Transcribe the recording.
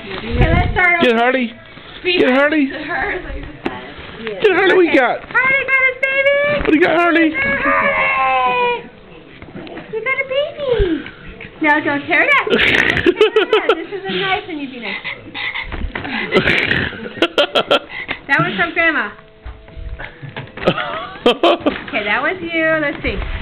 Okay, let's start. Get Harley. Get Harley. Get Harley. What you got? Harley got his baby. What do you got, Harley? Harley. You got a baby. No, don't tear it up. This is a nice one. You be nice. That was from Grandma. Okay, that was you. Let's see.